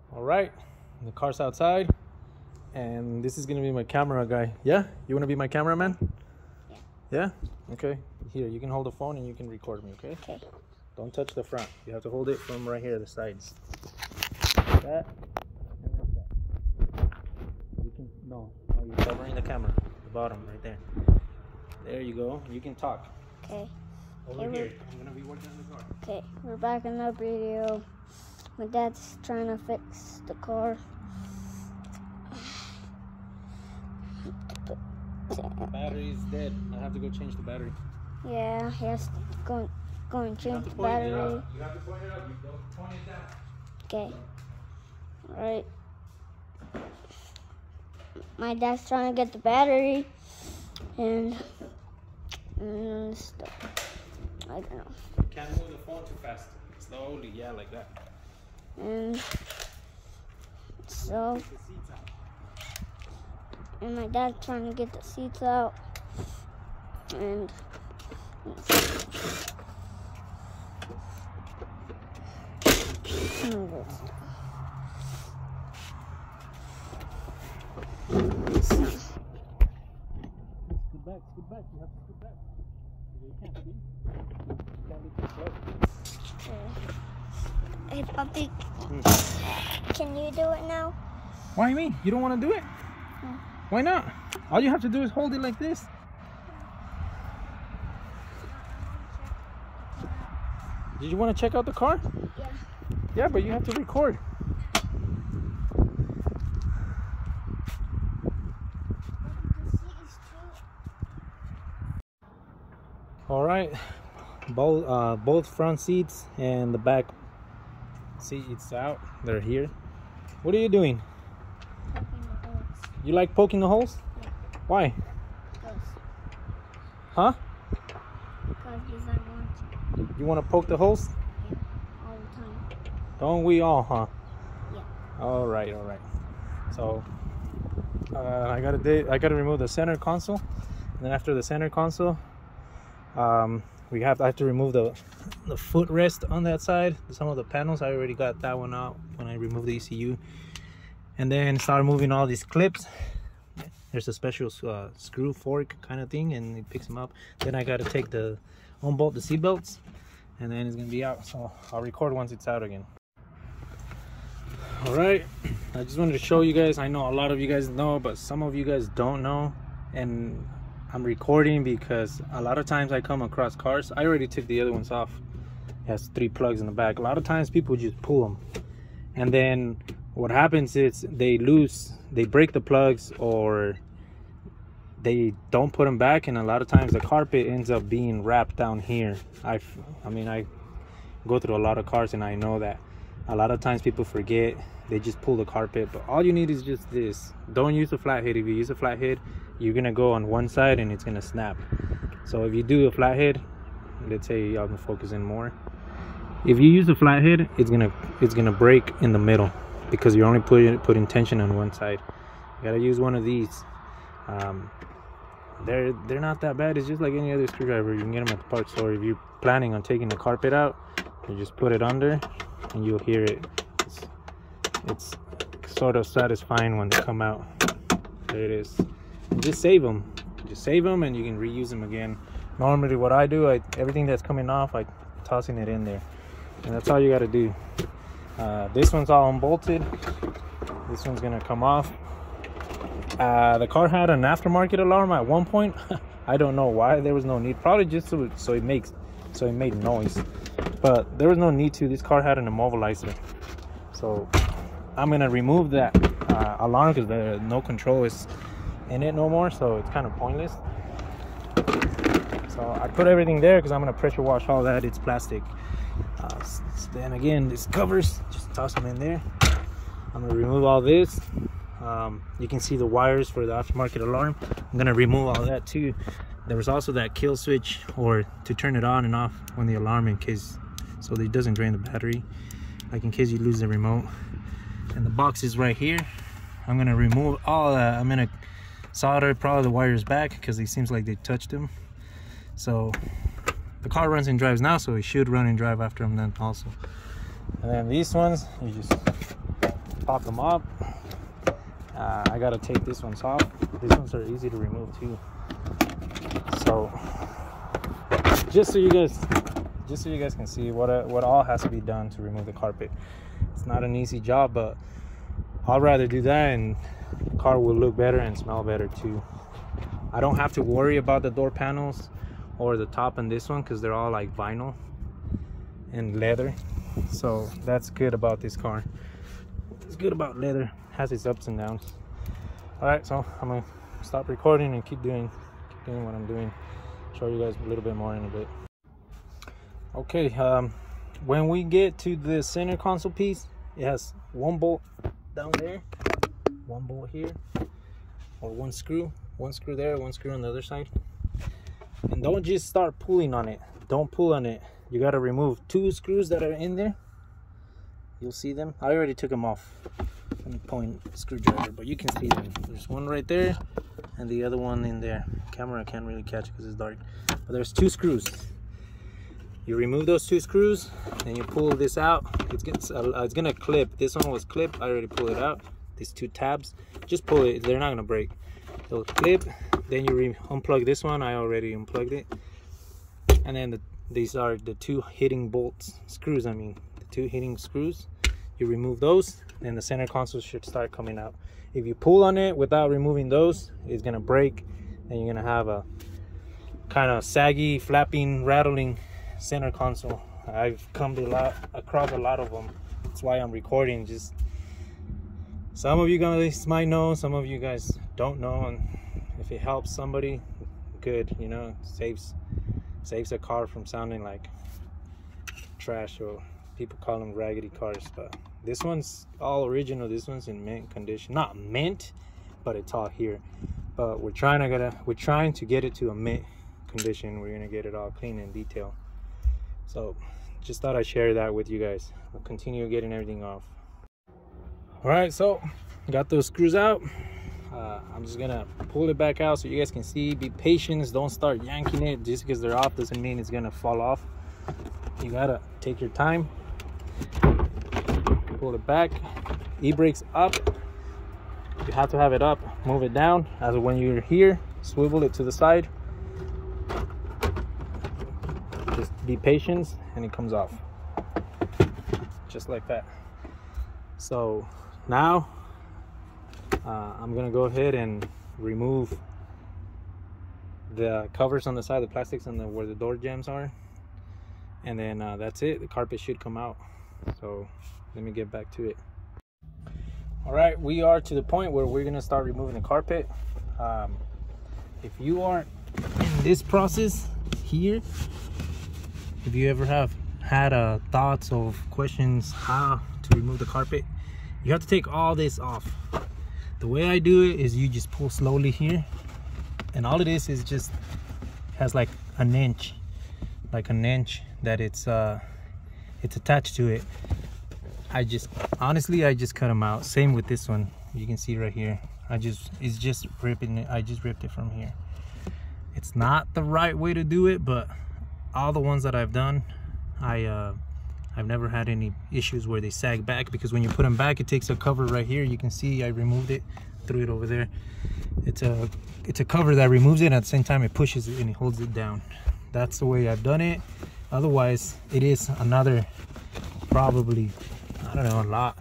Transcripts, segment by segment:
All right, the car's outside, and this is gonna be my camera guy. Yeah, you wanna be my cameraman? Yeah. Yeah. Okay. Here, you can hold the phone and you can record me. Okay. Okay. Don't touch the front. You have to hold it from right here, the sides. Like that. And like that. You can you're covering the camera. The bottom right there. There you go. You can talk. Okay. Over here. I'm gonna be working on the car. Okay, we're back in the video. My dad's trying to fix the car. The battery's dead. I have to go change the battery. Yeah, he has to go and change the You have battery. to point it up. You don't point it down. Okay. Alright. My dad's trying to get the battery and stuff. I don't know. You can't move the phone too fast. Slowly, yeah, like that. And so, Get the seats out. and my dad's trying to get the seats out. And Scoot back, scoot back. You have to scoot back. You can't see. You can't be too close. hey, puppy, can you do it now? Why me? You don't want to do it? Why not? All you have to do is hold it like this. Did you want to check out the car? Yeah. Yeah, but you have to record. All right, both front seats and the back seats out. They're here. What are you doing? You like poking the holes? Yeah. Why? Because Huh? I want to. You want to poke the holes? Yeah, all the time. Don't we all, huh? Yeah. All right, all right. So I gotta remove the center console, and then after the center console, I have to remove the footrest on that side. Some of the panels, I already got that one out when I removed the ECU, and then start moving all these clips. There's a special screw fork kind of thing, and it picks them up. Then I gotta take unbolt the seat belts, and then it's gonna be out. So I'll record once it's out again. All right, I just wanted to show you guys. I know a lot of you guys know, but some of you guys don't know, and I'm recording because a lot of times I come across cars. I already took the other ones off. It has 3 plugs in the back. A lot of times people just pull them, and then what happens is they break the plugs, or they don't put them back, and a lot of times the carpet ends up being wrapped down here. I mean, I go through a lot of cars, and I know that a lot of times people forget. They just pull the carpet, but all you need is just this. Don't use a flathead. If you use a flathead, you're gonna go on one side and it's gonna snap. So if you do a flathead, let's say I'm focusing more. If you use a flathead, it's gonna break in the middle because you're only putting tension on one side. You gotta use one of these. They're not that bad. It's just like any other screwdriver. You can get them at the parts store. If you're planning on taking the carpet out, you just put it under and you'll hear it. It's sort of satisfying when they come out. There it is. And just save them and you can reuse them again. Normally what I do, everything that's coming off, I tossing it in there, and that's all you got to do. This one's all unbolted. This one's gonna come off. The car had an aftermarket alarm at one point. I don't know why. There was no need, probably just so it made noise, but there was no need to. This car had an immobilizer, so I'm gonna remove that alarm because there's no control is in it no more, so it's kind of pointless. So I put everything there because I'm gonna pressure wash all that. It's plastic. Then again, these covers, just toss them in there. I'm gonna remove all this. You can see the wires for the aftermarket alarm. I'm gonna remove all that too. There was also that kill switch, or to turn it on and off when the alarm, in case, so that it doesn't drain the battery, like in case you lose the remote. And the box is right here. I'm gonna remove all that. I'm gonna solder probably the wires back because it seems like they touched them. So the car runs and drives now, so it should run and drive after I'm done also. And then these ones, you just pop them up. I gotta take this ones off. These ones are easy to remove too. So just so you guys can see what all has to be done to remove the carpet. It's not an easy job, but I'd rather do that, and the car will look better and smell better too. I don't have to worry about the door panels or the top on this one because they're all like vinyl and leather. So that's good about this car. It's good about leather. Has its ups and downs. All right, so I'm gonna stop recording and keep doing what I'm doing. Show you guys a little bit more in a bit. Okay, when we get to the center console piece, it has one bolt down there, one bolt here, or one screw there, one screw on the other side. And don't just start pulling on it. Don't pull on it. You got to remove 2 screws that are in there. You'll see them. I already took them off from the point screwdriver, but you can see them. There's one right there and the other one in there. Camera can't really catch it because it's dark, but there's 2 screws. You remove those 2 screws and you pull this out. It's gonna clip. This one was clipped. I already pulled it out. These 2 tabs, just pull it. They're not gonna break. They'll clip. Then you unplug this one. I already unplugged it. And then these are the 2 hitting screws. I mean, the 2 hitting screws. You remove those, then the center console should start coming out. If you pull on it without removing those, it's gonna break, and you're gonna have a kind of saggy, flapping, rattling center console. I've come across a lot of them. That's why I'm recording. Just some of you guys might know, some of you guys don't know, and if it helps somebody, good. You know, saves a car from sounding like trash, or people call them raggedy cars. But this one's all original. This one's in mint condition. Not mint, but it's all here. But we're trying to get it to a mint condition. We're gonna get it all clean and detailed. So just thought I'd share that with you guys. We'll continue getting everything off. All right, so got those screws out. I'm just gonna pull it back out so you guys can see. Be patient. Don't start yanking it. Just because they're off doesn't mean it's gonna fall off. You gotta take your time. Pull it back. E-brake's up. You have to have it up. Move it down. As when you're here, swivel it to the side. Just be patient, and it comes off. Just like that. So now I'm gonna go ahead and remove the covers on the side, the plastics on where the door jambs are, and then that's it. The carpet should come out. So let me get back to it. All right, we are to the point where we're gonna start removing the carpet. If you aren't in this process here, if you ever have had thoughts or questions how to remove the carpet, you have to take all this off. The way I do it is you just pull slowly here, and all it is just has like an inch that it's attached to it. I just cut them out. Same with this one. You can see right here. It's just ripping it. I just ripped it from here. It's not the right way to do it, but all the ones that I've done, I've never had any issues where they sag back, because when you put them back, it takes a cover right here. You can see I removed it, threw it over there. It's a cover that removes it, and at the same time it pushes it and it holds it down. That's the way I've done it. Otherwise, it is another, probably, I don't know, a lot.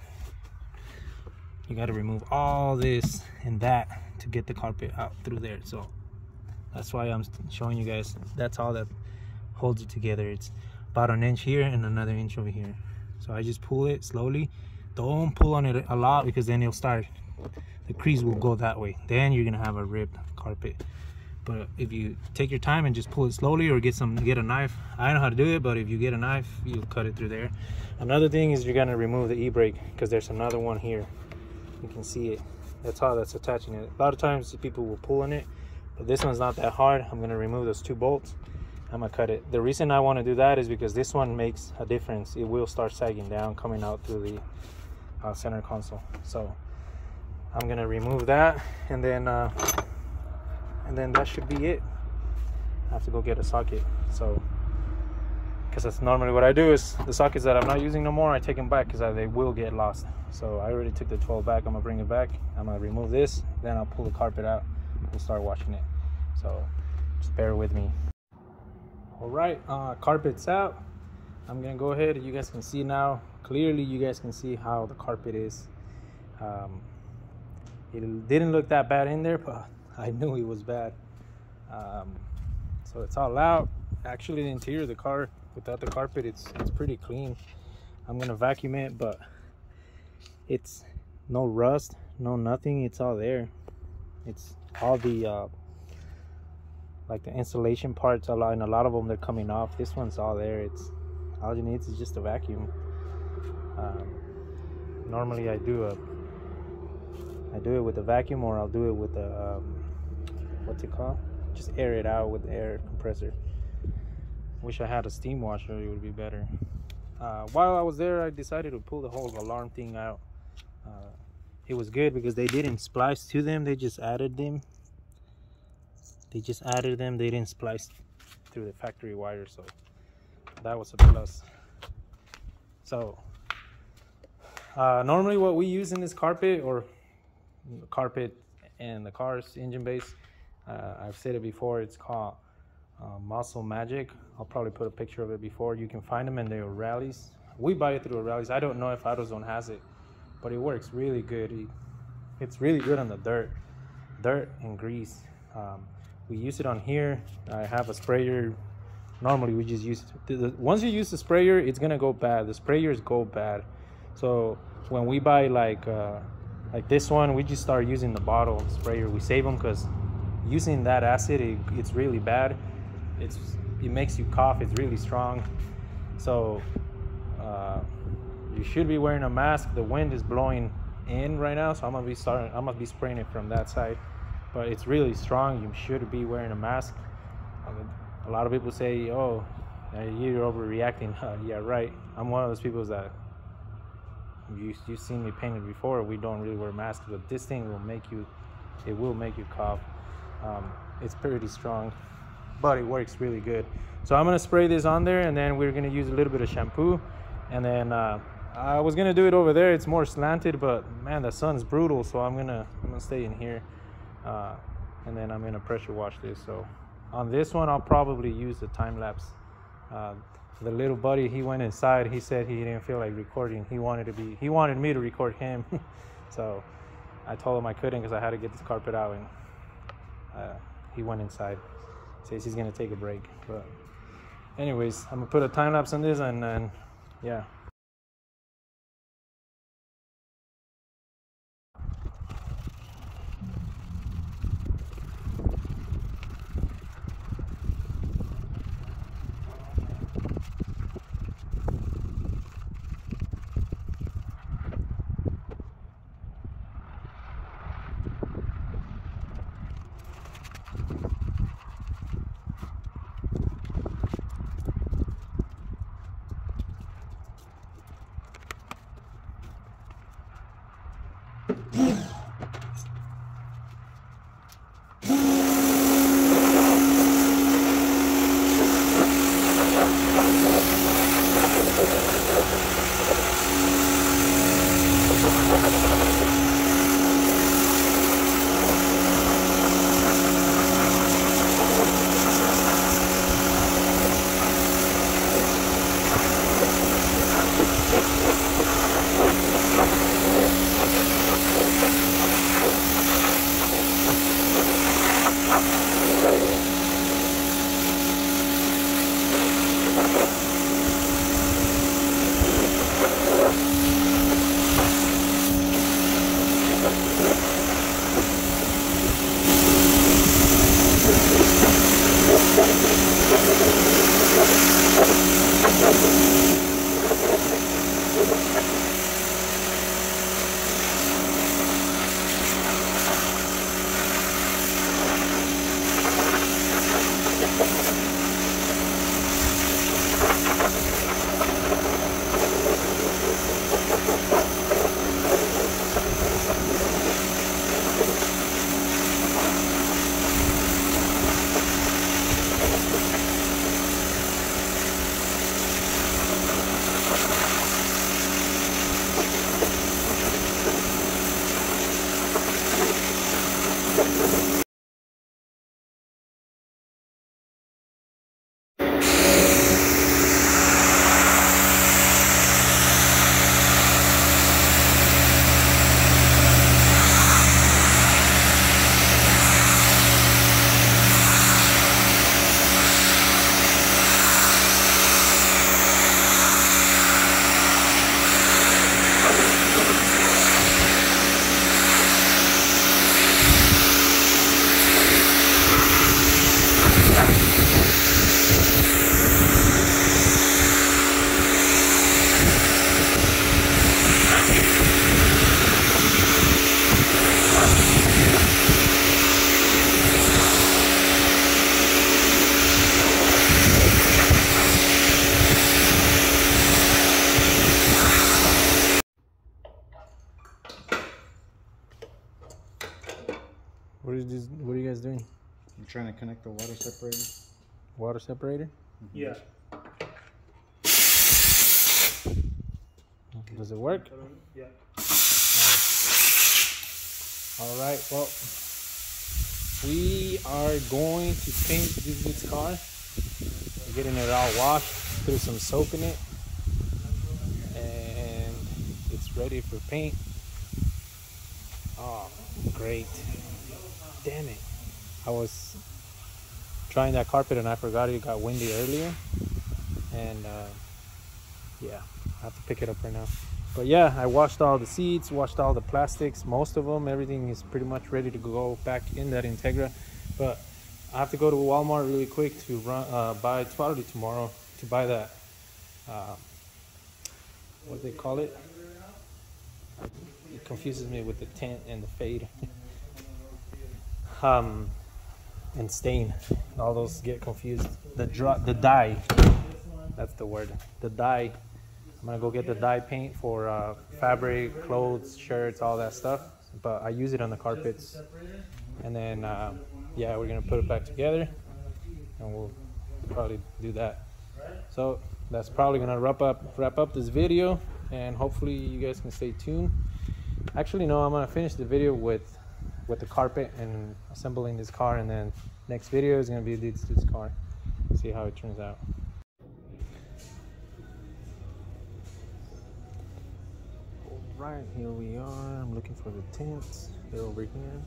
You got to remove all this and that to get the carpet out through there. So that's why I'm showing you guys. That's all that holds it together. It's about an inch here and another inch over here. So I just pull it slowly. Don't pull on it a lot, because then the crease will go that way. Then you're gonna have a ripped carpet. But if you take your time and just pull it slowly, or get a knife. I know how to do it, but if you get a knife, you'll cut it through there. Another thing is you're gonna remove the e-brake, because there's another one here. You can see it. That's how that's attaching it. A lot of times people will pull on it, but this one's not that hard. I'm gonna remove those 2 bolts. I'm gonna cut it. The reason I want to do that is because this one makes a difference. It will start sagging down, coming out through the center console. So I'm gonna remove that, and then that should be it. I have to go get a socket. So because that's normally what I do. Is the sockets that I'm not using no more, I take them back because they will get lost. So I already took the 12 back. I'm gonna bring it back. I'm gonna remove this, then I'll pull the carpet out. We'll start washing it. So just bear with me. All right, carpet's out. I'm gonna go ahead. You guys can see now clearly. You guys can see how the carpet is. It didn't look that bad in there, but I knew it was bad. So it's all out. Actually, the interior of the car without the carpet, it's pretty clean. I'm gonna vacuum it, but it's no rust, no nothing. It's all there. It's all the like the insulation parts, and a lot of them they're coming off. This one's all there. It's all you need is just a vacuum. Normally I do it with a vacuum, or I'll do it with a what's it called? Just air it out with the air compressor. Wish I had a steam washer, it would be better. While I was there, I decided to pull the whole alarm thing out. It was good because they didn't splice to them, they just added them. They didn't splice through the factory wire, so that was a plus. So normally what we use in this carpet, or carpet and the car's engine base, I've said it before, it's called Muscle Magic. I'll probably put a picture of it before. You can find them in the O'Reilly's. We buy it through O'Reilly's. I don't know if AutoZone has it, but it works really good. It's really good on the dirt and grease. We use it on here. I have a sprayer. Normally we just use it. Once you use the sprayer, it's gonna go bad. The sprayers go bad. So when we buy like this one, we just start using the bottle sprayer. We save them because using that acid, it's really bad. It makes you cough. It's really strong. So you should be wearing a mask. The wind is blowing in right now, so I'm gonna be spraying it from that side. But it's really strong. You should be wearing a mask. A lot of people say, "Oh, you're overreacting." Yeah, right. I'm one of those people that you've seen me painted before. We don't really wear masks, but this thing will make you cough. It's pretty strong, but it works really good. So I'm gonna spray this on there, and then we're gonna use a little bit of shampoo, and then I was gonna do it over there. It's more slanted, but man, the sun's brutal, so I'm gonna stay in here, and then I'm gonna pressure wash this. So on this one, I'll probably use the time lapse. The little buddy, he went inside. He said he didn't feel like recording. He wanted me to record him. So I told him I couldn't because I had to get this carpet out, and he went inside. Says he's gonna take a break. But anyways, I'm gonna put a time lapse on this, and then yeah. What are you guys doing? I'm trying to connect the water separator. Water separator? Yeah. Does it work? Yeah. All right. Well, we are going to paint this dude's car. We're getting it all washed, threw some soap in it, and it's ready for paint. Oh, great. Damn it. I was trying that carpet and I forgot it got windy earlier. And yeah, I have to pick it up right now. But yeah, I washed all the seats, washed all the plastics, most of them. Everything is pretty much ready to go back in that Integra. But I have to go to Walmart really quick to buy, probably tomorrow, to buy that, what do they call it? It confuses me with the tint and the fade. And stain. All those get confused. The dye. That's the word. The dye. I'm gonna go get the dye paint for fabric, clothes, shirts, all that stuff. But I use it on the carpets. And then yeah, we're gonna put it back together, and we'll probably do that. So that's probably gonna wrap up this video, and hopefully you guys can stay tuned. Actually, no, I'm gonna finish the video with the carpet and assembling this car, and then next video is gonna be this dude's car. See how it turns out. Right, here we are. I'm looking for the tents. They're over here.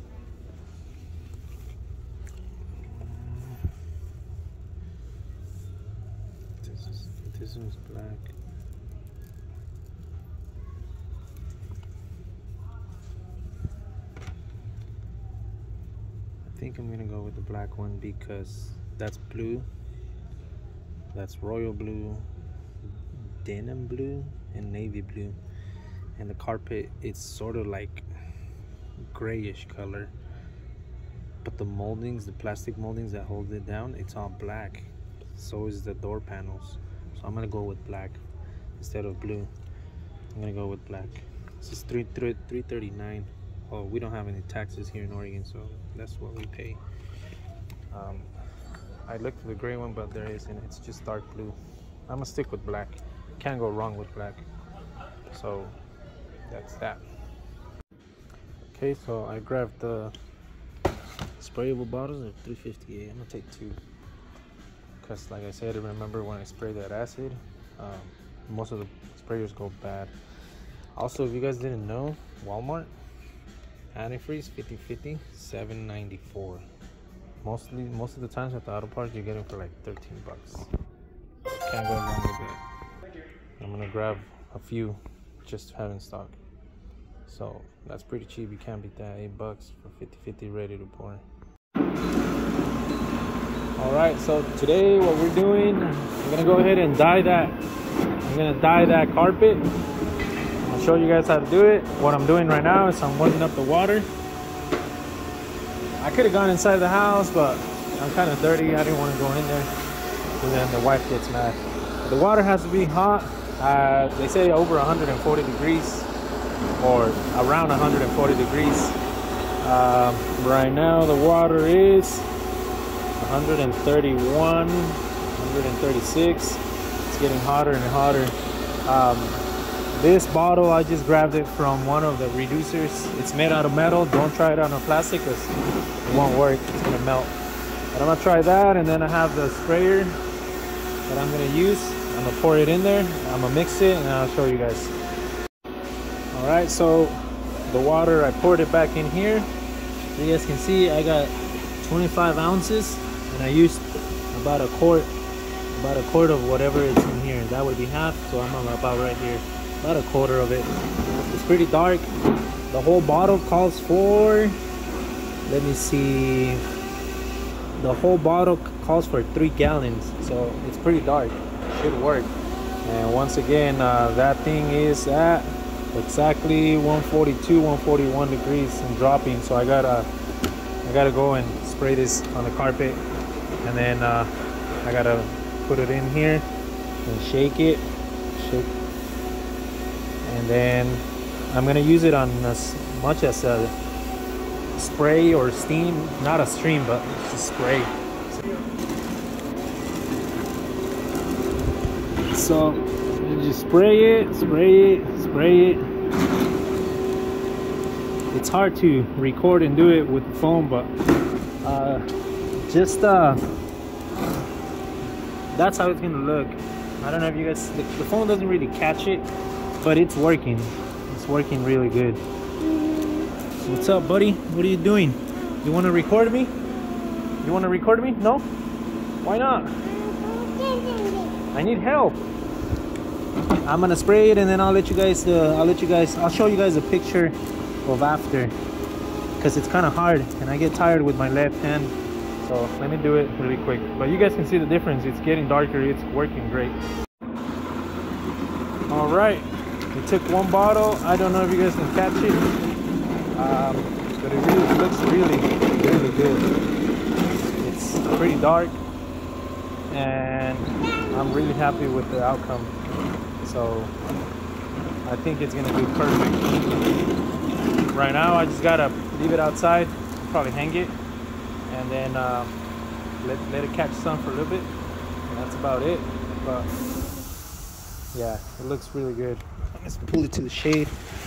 This one's black. I think I'm gonna go with the black one because that's blue, that's royal blue, denim blue, and navy blue. And the carpet, it's sort of like grayish color, but the moldings, the plastic moldings that hold it down, it's all black. So is the door panels. So I'm gonna go with black instead of blue. I'm gonna go with black. This is $339. Oh, we don't have any taxes here in Oregon, so that's what we pay. I looked for the gray one, but there isn't. It's just dark blue. I'm gonna stick with black. Can't go wrong with black. So that's that. Okay, so I grabbed the sprayable bottles of $3.58. I'm gonna take 2 because, like I said, I remember when I sprayed that acid, most of the sprayers go bad. Also, if you guys didn't know, Walmart antifreeze 50/50 $7.94. Most of the times at the auto parts you get them for like 13 bucks. Can't go wrong with that. I'm gonna grab a few just to have in stock. So that's pretty cheap. You can't beat that. 8 bucks for 50/50 ready to pour. All right, so today what we're doing, I'm gonna go ahead and dye that. I'm gonna dye that carpet. I'll show you guys how to do it. What I'm doing right now is I'm warming up the water. I could have gone inside the house, but I'm kind of dirty. I didn't want to go in there, and then the wife gets mad. The water has to be hot. They say over 140 degrees or around 140 degrees. Right now the water is 131, 136. It's getting hotter and hotter. This bottle, I just grabbed it from one of the reducers. It's made out of metal. Don't try it out on plastic because it won't work. It's gonna melt. But I'm gonna try that, and then I have the sprayer that I'm gonna use. I'm gonna pour it in there. I'm gonna mix it, and I'll show you guys. All right, so the water, I poured it back in here. So you guys can see I got 25 ounces, and I used about a quart of whatever is in here. That would be half, so I'm about right here. About a quarter of it. It's pretty dark. The whole bottle calls for, let me see, the whole bottle calls for 3 gallons, so it's pretty dark. Should work. And once again, that thing is at exactly 142, 141 degrees and dropping. So I gotta go and spray this on the carpet, and then I gotta put it in here and shake it. And then I'm gonna use it on as much as spray or steam, not a stream, but it's a spray. So you just spray it, spray it, spray it. It's hard to record and do it with the phone, but that's how it's gonna look. I don't know if you guys, the phone doesn't really catch it, but it's working. It's working really good. What's up, buddy? What are you doing? You want to record me? You want to record me? No? Why not? I need help. I'm gonna spray it and then I'll show you guys a picture of after, because it's kind of hard and I get tired with my left hand. So let me do it really quick. But you guys can see the difference. It's getting darker. It's working great. All right. We took one bottle. I don't know if you guys can catch it, but it really looks really good. It's pretty dark, and I'm really happy with the outcome. So I think it's gonna do perfect. Right now, I just gotta leave it outside, probably hang it, and then let it catch sun for a little bit, and that's about it. But yeah, it looks really good. Let's pull it to the shade.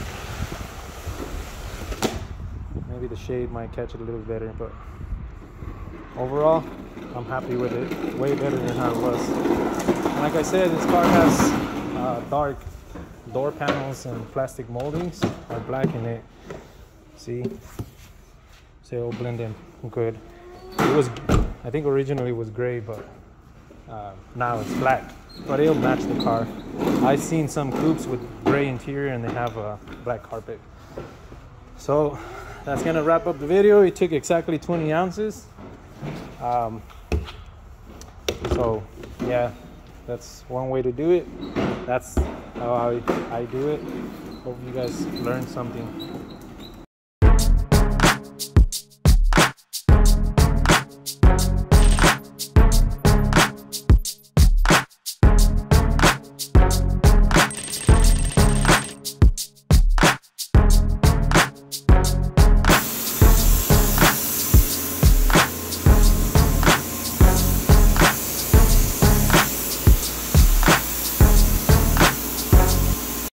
Maybe the shade might catch it a little better, but overall, I'm happy with it. Way better than how it was. And like I said, this car has dark door panels and plastic moldings are black in it. See, so it'll blend in good. It was, I think originally it was gray, but now it's black, but it'll match the car. I've seen some coupes with gray interior and they have a black carpet. So that's gonna wrap up the video. It took exactly 20 ounces. So yeah, that's one way to do it. That's how I do it. Hope you guys learned something.